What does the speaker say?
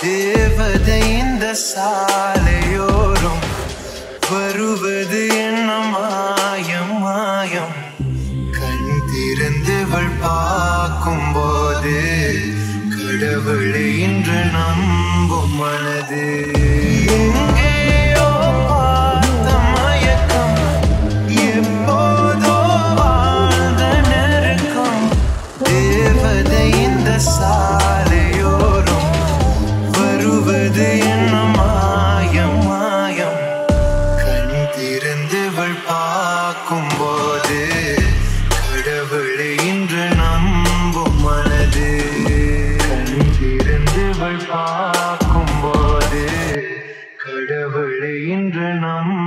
தேவதை இந்த சாலையோரம் வருவது என்ன மாயம் மாயம். கண் திறந்தவள் பார்க்கும் போது கடவுளை இன்று நம்பும் மனது. எங்கேயோ பார்த்த மயக்கம், எப்போதோ வாழ்ந்த நெருக்கம். தேவதை இந்த சாலையோரம் வருவது என்ன மாயம் மாயம். கண் திறந்தவள் பார்க்கும் போது கடவுளை இன்று நம்பும் மனது. கண் திறந்தவள் பார்க்கும் போது கடவுளை இன்று நம்பும்